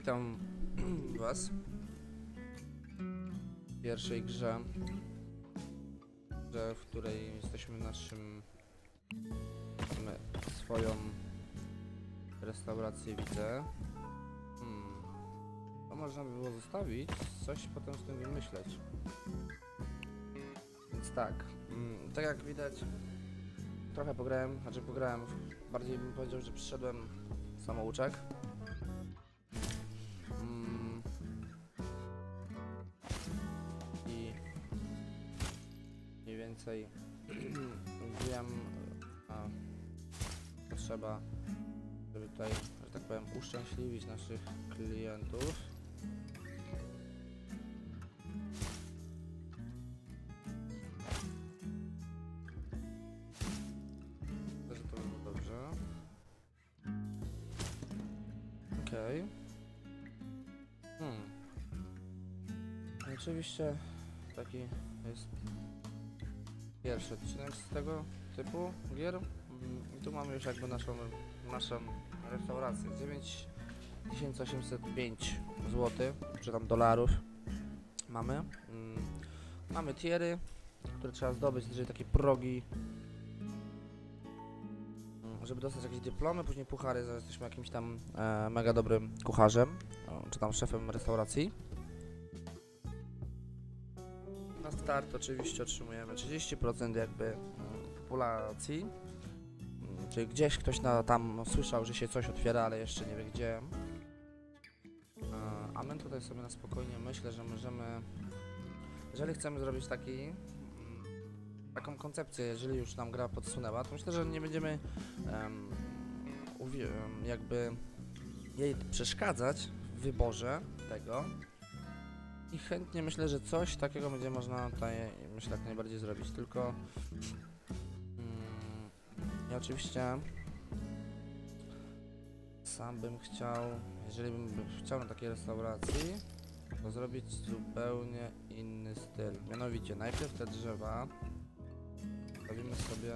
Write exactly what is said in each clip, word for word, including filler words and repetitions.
Witam was w pierwszej grze, grze, w której jesteśmy naszym, mamy swoją restaurację, widzę. Hmm. To można by było zostawić, coś potem z tym wymyśleć. Więc tak, hmm, tak jak widać, trochę pograłem, znaczy pograłem, bardziej bym powiedział, że przyszedłem samouczek. Hmm. I mniej więcej wiem, a potrzeba, żeby tutaj, że tak powiem, uszczęśliwić naszych klientów. Myślę, że to by było dobrze. Okej. Okay. Hmm. Oczywiście taki jest pierwszy odcinek z tego typu gier. I tu mamy już jakby naszą, naszą restaurację. dziewięć tysięcy osiemset pięć złotych, czy tam dolarów mamy. Mamy tiery, które trzeba zdobyć, czyli takie progi, żeby dostać jakieś dyplomy, później puchary, że jesteśmy jakimś tam e, mega dobrym kucharzem, czy tam szefem restauracji. Na start oczywiście otrzymujemy trzydzieści procent jakby populacji, czyli gdzieś ktoś na, tam słyszał, że się coś otwiera, ale jeszcze nie wie gdzie. A my tutaj sobie na spokojnie myślę, że możemy, jeżeli chcemy zrobić taki, taką koncepcję, jeżeli już nam gra podsunęła, to myślę, że nie będziemy um, jakby jej przeszkadzać w wyborze tego. I chętnie myślę, że coś takiego będzie można tutaj, myślę, jak najbardziej zrobić, tylko mm, ja oczywiście sam bym chciał, jeżeli bym chciał na takiej restauracji, to zrobić zupełnie inny styl. Mianowicie najpierw te drzewa robimy sobie,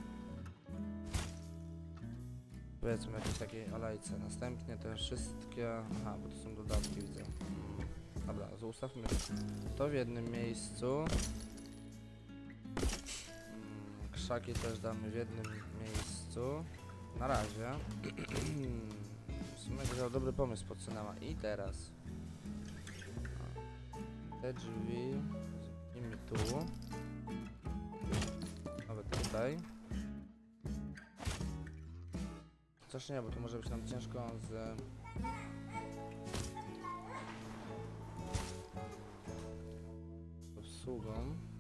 powiedzmy, jakiejś takiej alejce, następnie te wszystkie, aha, bo to są dodatki, widzę. Dobra, zostawmy to w jednym miejscu. Krzaki też damy w jednym miejscu. Na razie. W sumie to dobry pomysł podsunęła. I teraz te drzwi zmienimy tu. Nawet tutaj. Chociaż nie, bo tu może być nam ciężko z obsługą.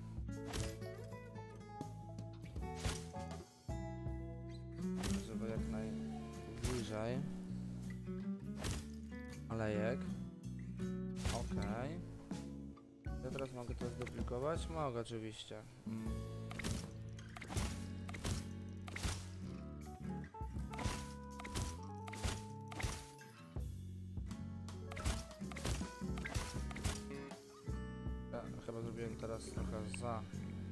Żeby jak najbliżej alejek. Ok. Ja teraz mogę to zduplikować? Mogę oczywiście. Mm. Chyba zrobiłem teraz trochę za.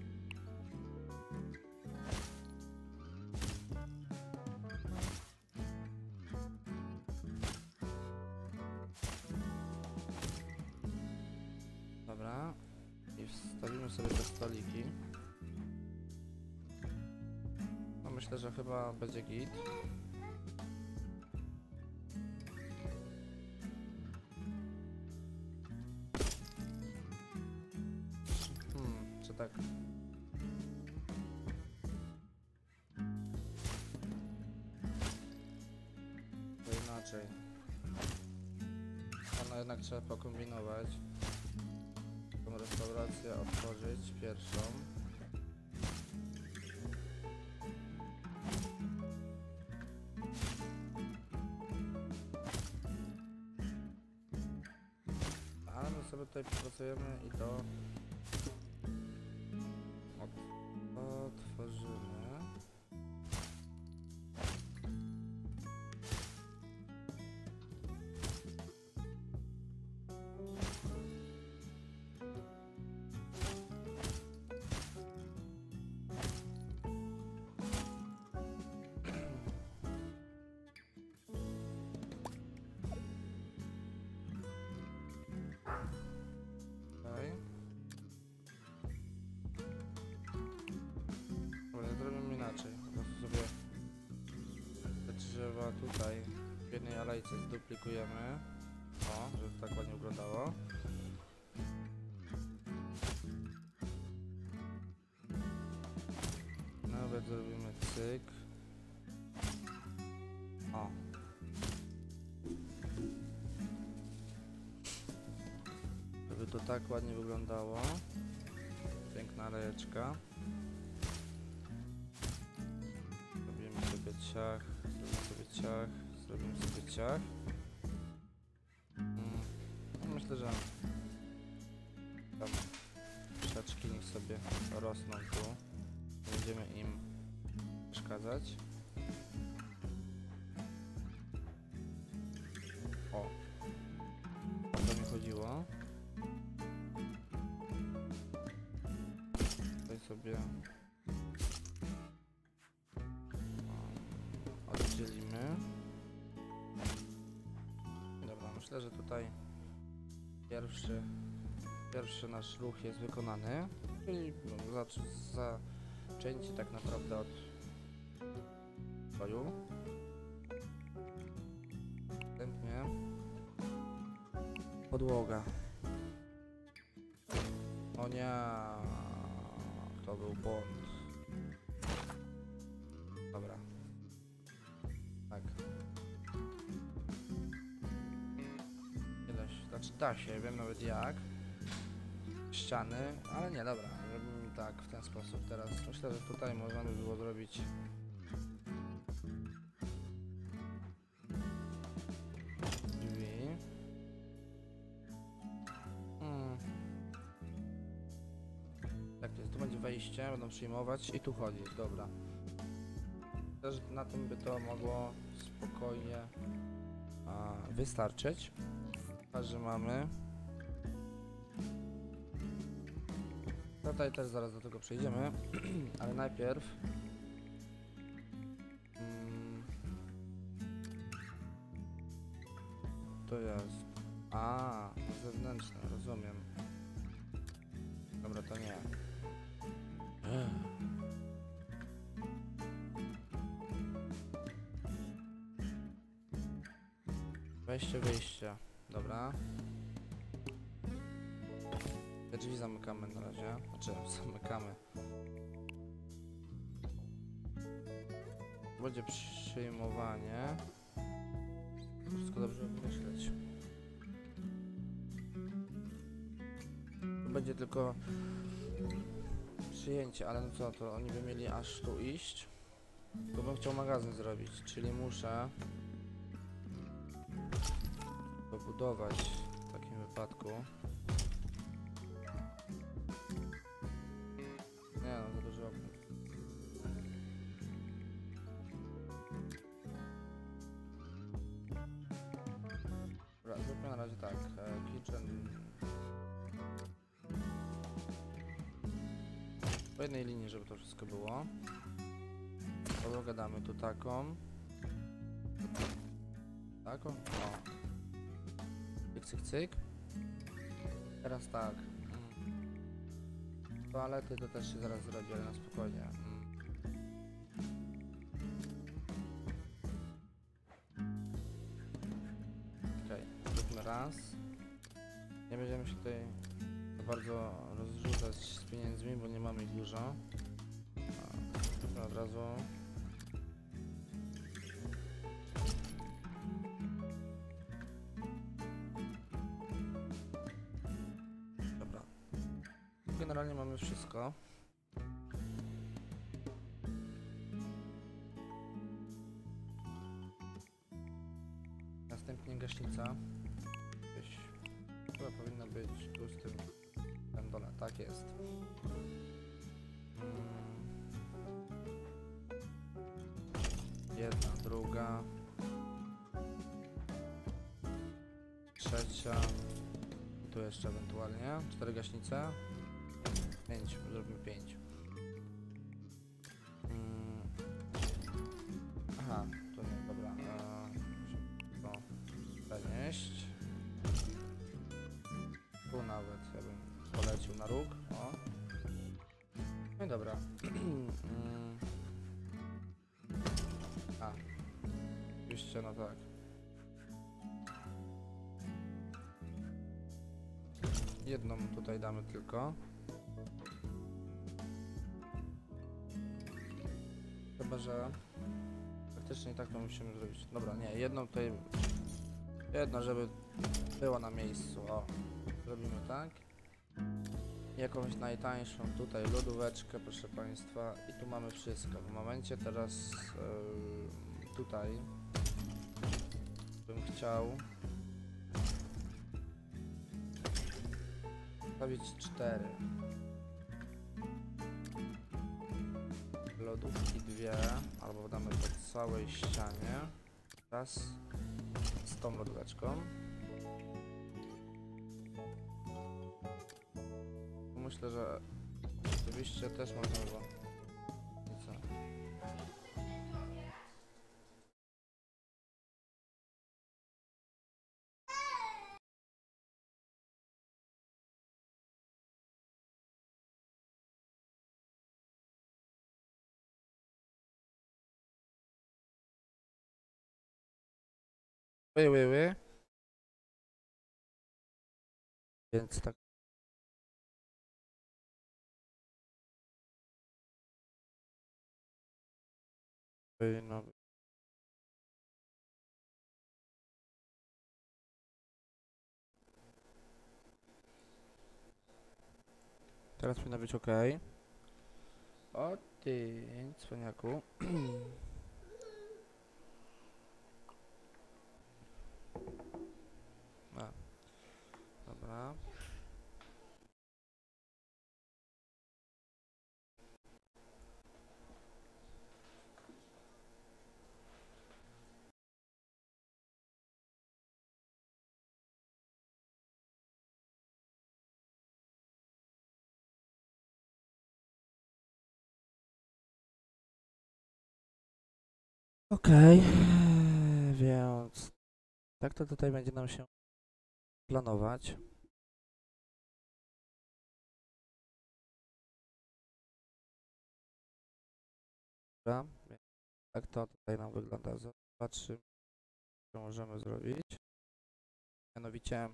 Dobra. I wstawimy sobie te stoliki. No myślę, że chyba będzie git. Tak. To inaczej. No jednak trzeba pokombinować. Tą restaurację otworzyć pierwszą. Ale my sobie tutaj popracujemy i to otworzymy. tej alejce zduplikujemy. O, żeby to tak ładnie wyglądało. Nawet zrobimy cyk. O. Żeby to tak ładnie wyglądało. Piękna alejeczka. Zrobimy sobie ciach, zrobimy sobie ciach, zrobimy sobie ciach. Mm. Myślę, że tam krzaczki niech sobie rosną tu. Nie będziemy im przeszkadzać. O, o to mi chodziło. Tutaj sobie oddzielimy. Dobra, myślę, że tutaj pierwszy pierwszy nasz ruch jest wykonany, czyli no, zaczęcie tak naprawdę od boju. Następnie podłoga. O nie, to był błąd. Dobra. Tak. Nie da się, znaczy da się, wiem nawet jak. Ściany, ale nie, dobra, robimy tak, w ten sposób. Teraz myślę, że tutaj można by było zrobić drzwi. Hmm. Tak to jest, tu będzie wejście, będą przyjmować i tu chodzić, dobra. Też na tym by to mogło spokojnie a, wystarczyć. A że mamy. Tutaj też zaraz do tego przejdziemy, ale najpierw mm, to jest a zewnętrzne, rozumiem. Dobra, to nie. Wejście, wyjście, dobra. Te drzwi zamykamy na razie, znaczy zamykamy. Będzie przyjmowanie. Wszystko dobrze myśleć. Będzie tylko przyjęcie, ale no co to, oni by mieli aż tu iść. To bym chciał magazyn zrobić, czyli muszę dobudować w takim wypadku. Nie no, za dużo okno. Dobra, zróbmy na razie tak, e, kitchen po jednej linii, żeby to wszystko było. Podłogę damy tu taką. Taką? O. Cyk, cyk, cyk. Teraz tak. Toalety to też się zaraz zrobi, ale na spokojnie. Mm. Okej, okay. Zróbmy raz. Nie będziemy się tutaj za bardzo rozrzucać z pieniędzmi, bo nie mamy ich dużo. Zróbmy od razu. Dobra. Generalnie mamy wszystko. Następnie gaśnica. Gdzieś chyba powinna być tu z tym tam dole. Tak jest. Jedna, druga, trzecia. I tu jeszcze ewentualnie cztery gaśnice. Pięć, zrobimy pięć. Hmm. Aha, to nie, dobra. Eee, to przenieść. Tu nawet ja bym polecił na róg. O. No i dobra. A. Oczywiście, no tak. Jedną tutaj damy tylko. Chyba, że faktycznie tak to musimy zrobić. Dobra, nie, jedną tutaj, jedno, żeby było na miejscu. O, zrobimy tak. Jakąś najtańszą tutaj lodóweczkę, proszę Państwa, i tu mamy wszystko. W momencie teraz yy, tutaj bym chciał stawić cztery lodówki, dwie, albo damy po całej ścianie. Raz z tą lodóweczką. Myślę, że oczywiście też można było. I co? Ły, ły, ły. Więc tak. No. Teraz powinno być ok. O ty, cwaniaku. A, dobra. Okej, okay, więc tak to tutaj będzie nam się planować. Dobra, tak to tutaj nam wygląda. Zobaczymy, co możemy zrobić. Mianowicie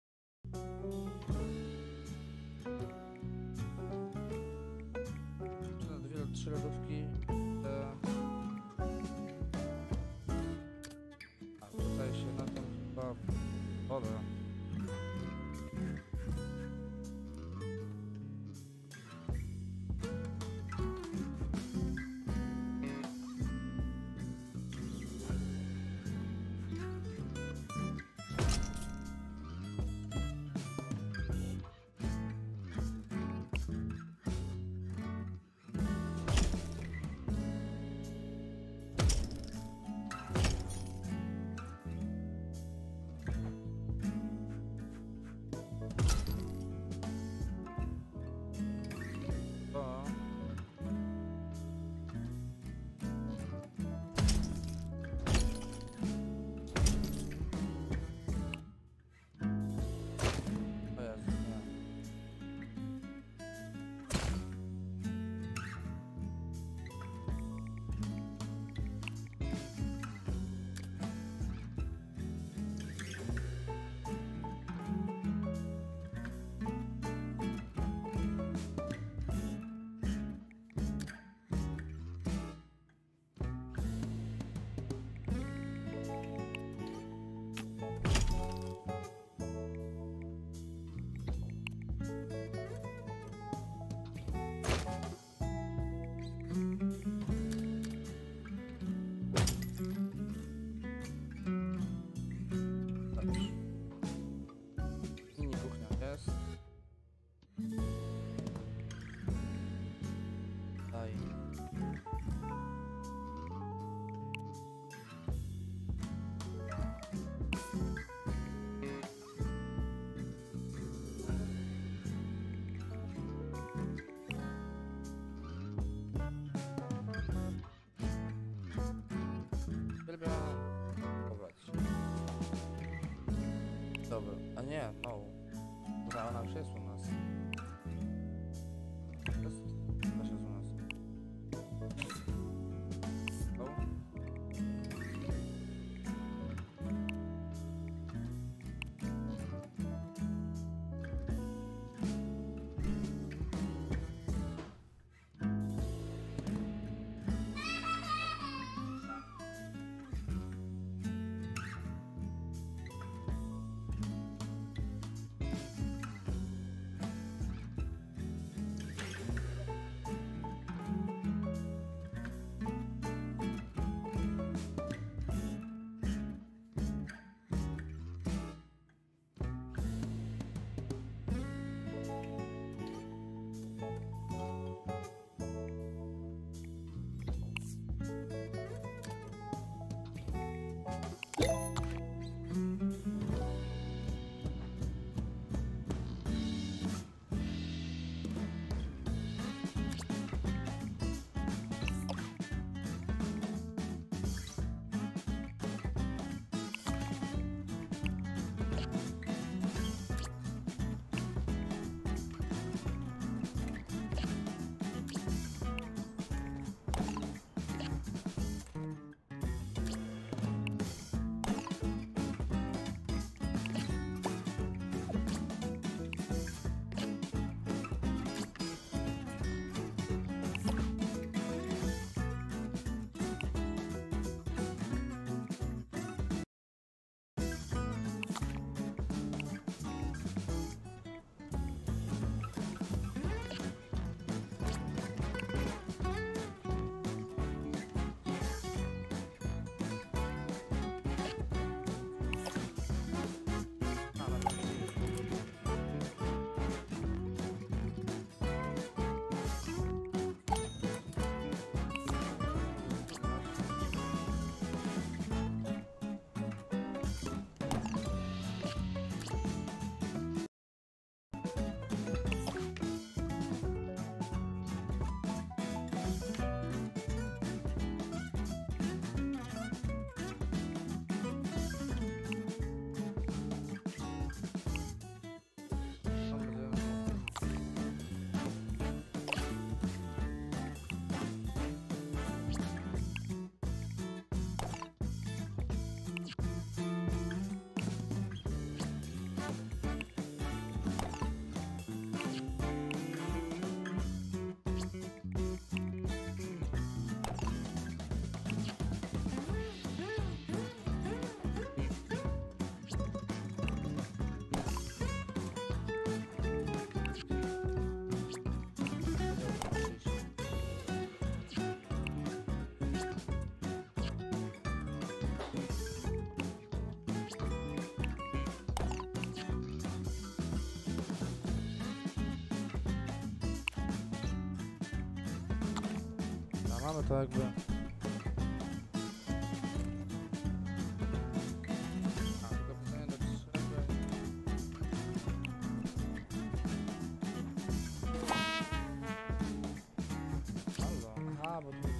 dwie, trzy lodówki. E, a tutaj się na tym chyba woda. Mini kuchnia jest. Daj. Dobra, a nie, no. Dobra, ona już jest u nas. Jest, też jest u nas. No. no to jakby... A, tylko pisanie do trzech... Halo, aha, bo tu...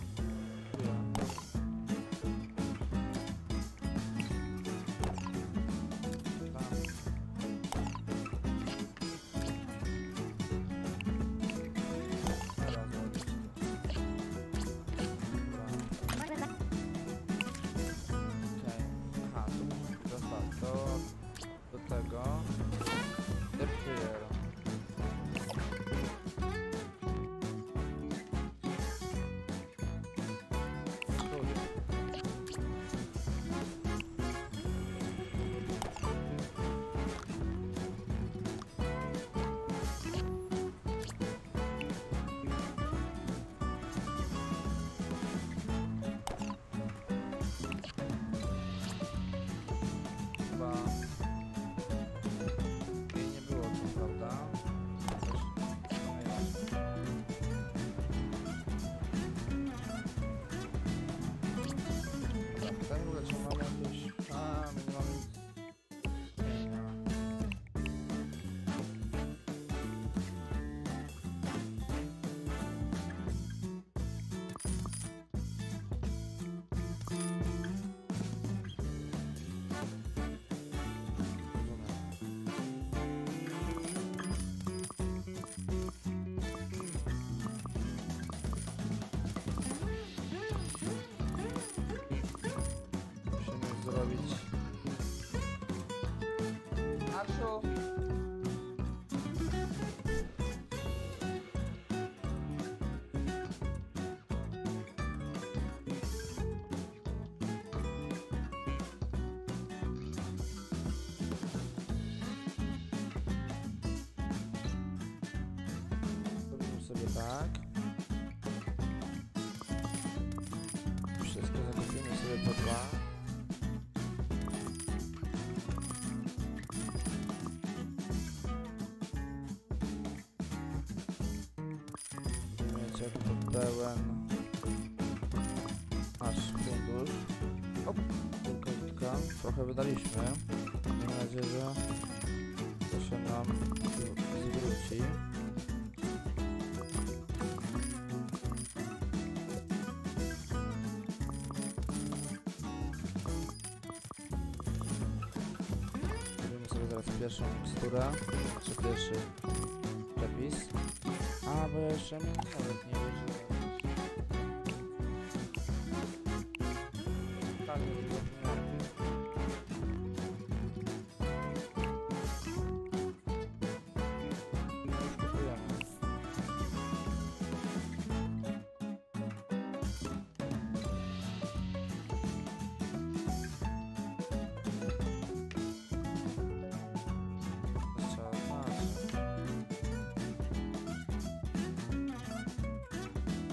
zrobić. Arszu! Zrobimy sobie tak. Wszystko zakupimy sobie po dwa. Jak to pełen nasz fundusz. Op, tylko tylko trochę wydaliśmy. Mam nadzieję, że to się nam zwróci. Zrobimy sobie zaraz pierwszą miksturę, czy pierwszy przepis. A, bo ja jeszcze nie, nawet nie użyłem. Tak, to było nie. No już kupujemy. Trzeba znać.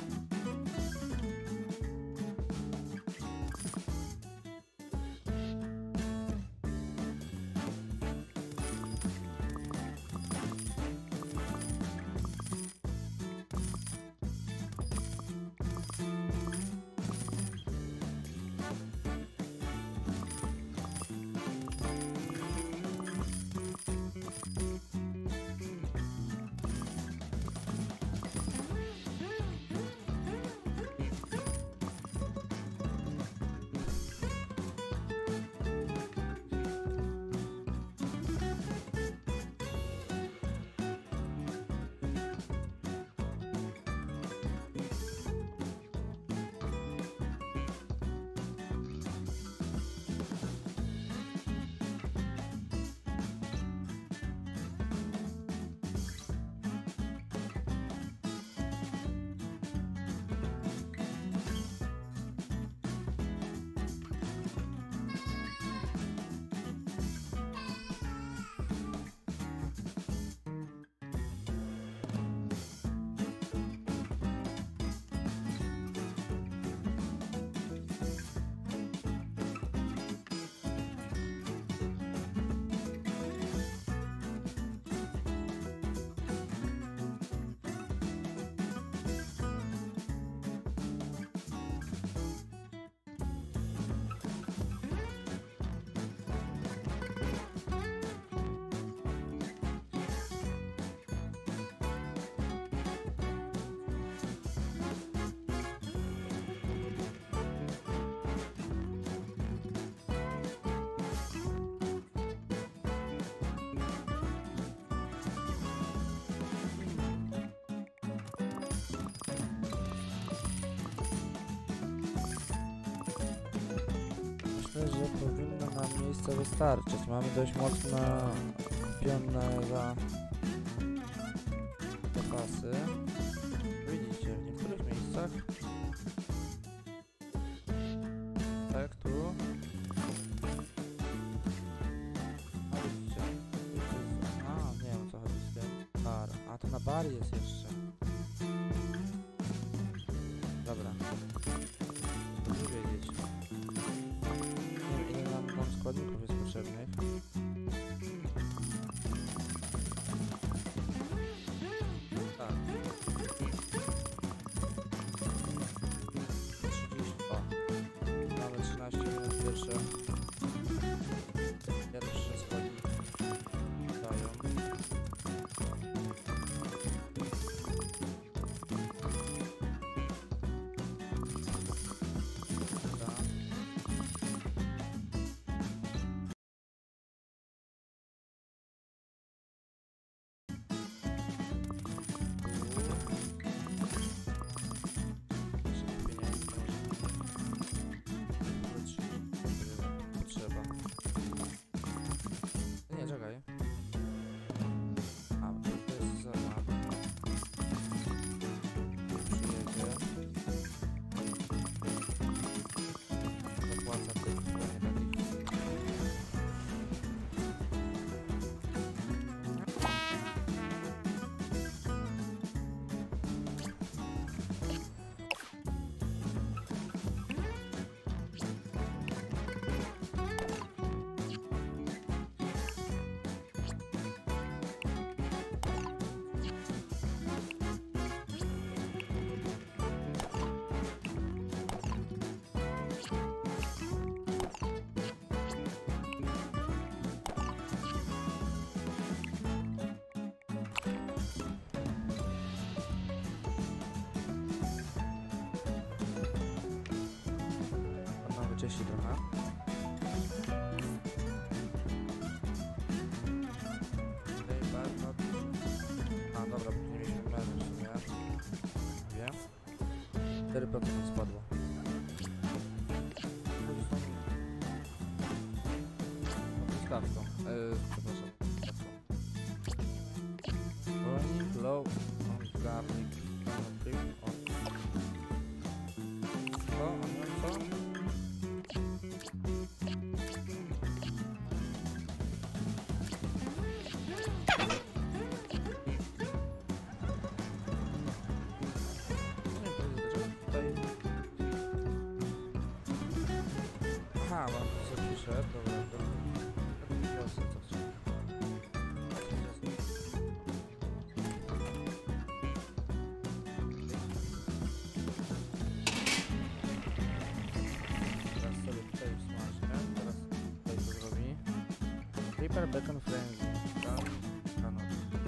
miejsce wystarczyć. Mamy dość mocno kupione za zapasy. Widzicie, w niektórych miejscach. Tak, tu. A widzicie? A, nie wiem o co chodzi z tym. Bar. A to na bar jest jeszcze. Dobra. Dobrze wiedzieć. Nie wiem ile nam, nam składników jest potrzebnych. Tak. trzydzieści dwa. Mamy trzynaście minut pierwsze. Pierwsze składniki dają. Potrzeba. Nie, czekaj. A, to jest za... Przyjedzie. Zapłaca tych, nie takich. Mamy wcześniej trochę. Tutaj bardzo... A dobra, nie mieliśmy mery w sumie. Wiem. cztery procent nam spadło. Stawką. Yy, przepraszam. Stawką. Rolling low on garlic. O. Co? A nie co? Aha, mam tu sobie przyszedł, dobra, dobra. Teraz co trzeba. Teraz sobie tutaj smażę, teraz tutaj to zrobi. Creeper Bacon Frenzy, tak? Kanot.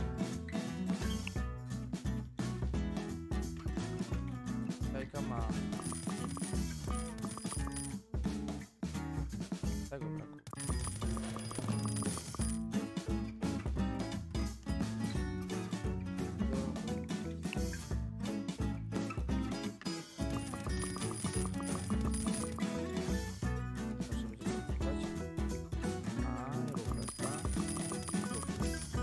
Jajka ma. Tego brakuje. Proszę będzie spróbować. A, rób resta.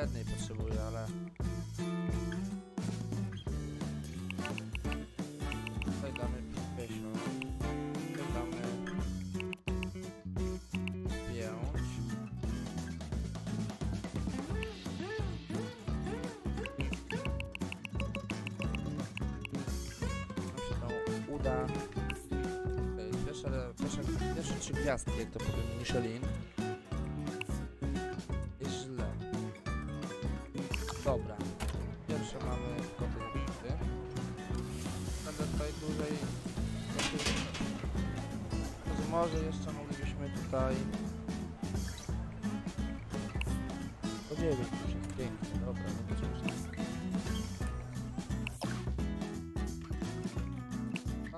jednej potrzebuję, ale... Tutaj damy pięćdziesiąt. Tutaj damy... pięć. Nam się to uda. Pierwsze, pierwsze, pierwsze trzy gwiazdki, jak to powiem, Michelin. Jest źle. Dobra. Pierwsze mamy koty niestety. Będę tutaj dłużej... Może jeszcze moglibyśmy tutaj... Podzielić już jest pięknie, dobra, no to cóż. No,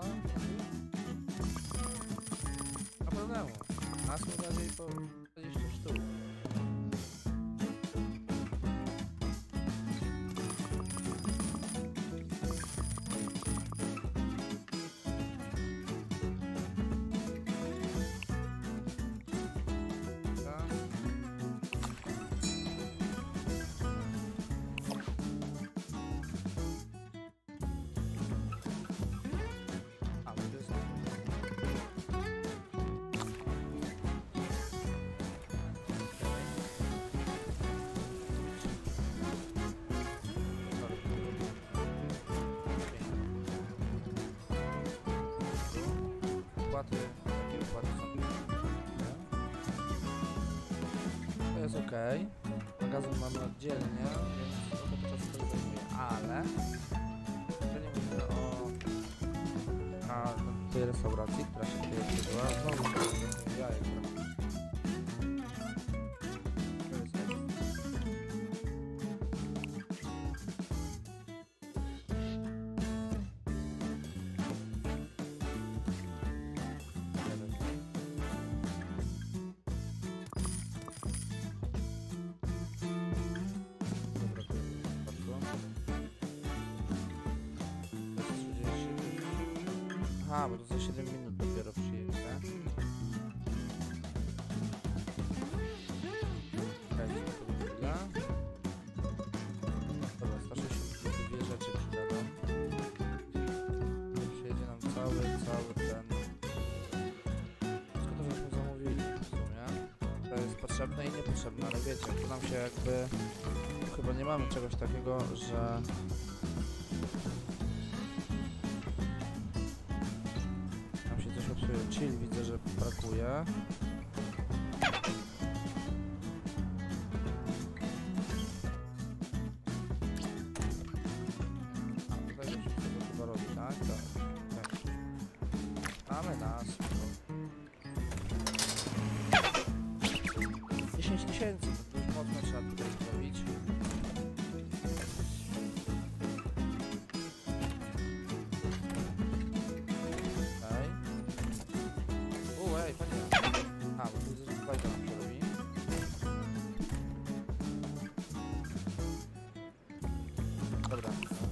nie ma problemu. Masło raczej po dwadzieścia sztuk. Układy, takie układy są. To jest ok. Magazyn mamy oddzielnie, więc trochę czasu to zajmuje, ale jeżeli mówimy o a, no, tej restauracji, która się tutaj odbyła, znowu to jajek. Aha, bo to za siedem minut dopiero przyjedzie. Czekajcie, to chwila. Dobra, sto sześćdziesiąt dwie rzeczy przydadzą. Przyjedzie nam cały, cały ten... Wszystko to żeśmy zamówili w sumie. To jest potrzebne i niepotrzebne, ale wiecie, to nam się jakby... Chyba nie mamy czegoś takiego, że... Chill widzę, że brakuje. A, tutaj już tego chyba robi, tak? Tak. Tak. Mamy nas. dziesięć tysięcy, to już mocno trzeba tutaj zrobić. Dobra.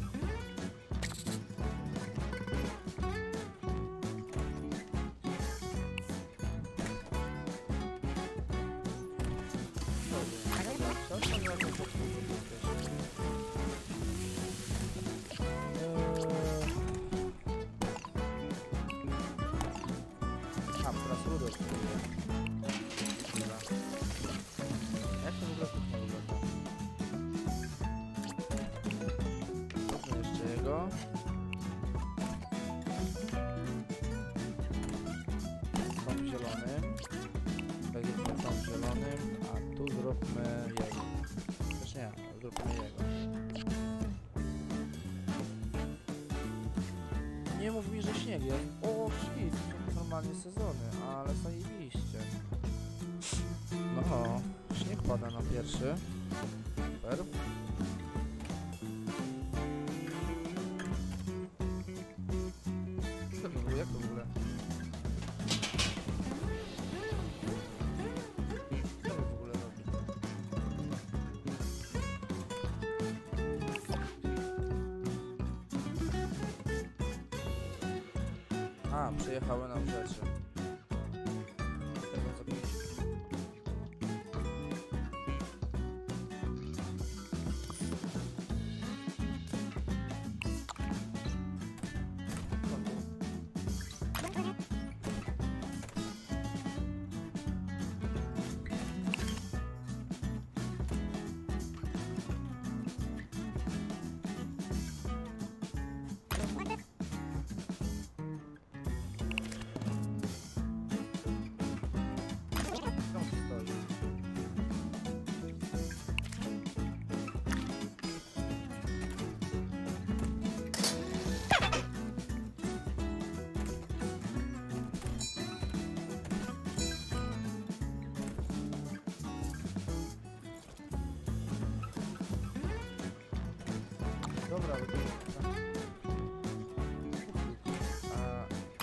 Co to za to A, teraz rudo spróbuję. Dobra. Jak to w ogóle kuchnia wygląda? Zróbmy jeszcze jego. Tą zielonym. Tutaj zróbmy tą zielonym, a tu zróbmy jego. Też nie, zróbmy jego. Nie mów mi, że śnieg jest. O, shit, są normalnie sezony, ale zajebiście. No, śnieg pada na pierwszy. Super. Co to było? Jak to w ogóle? Co to w ogóle robi? A, przyjechały nam rzeczy. Tego zapomnieliśmy.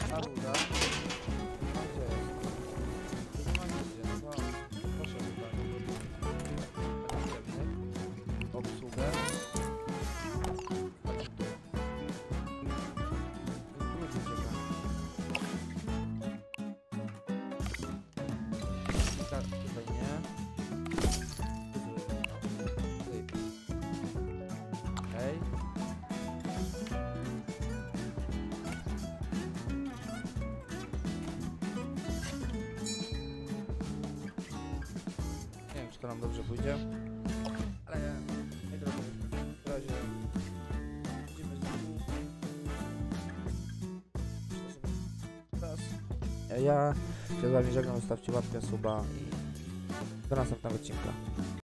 A ruda? No gdzie jest? Tu nie ma nigdzie, no to proszę tutaj. Następny. Obsługę. Już ucieka. Tak, tutaj nie. Okej. Nie wiem, czy to nam dobrze pójdzie, ale nie drogo. W razie widzimy znowu. Teraz ja się z wami żegnam, zostawcie łapkę, suba i do następnego odcinka.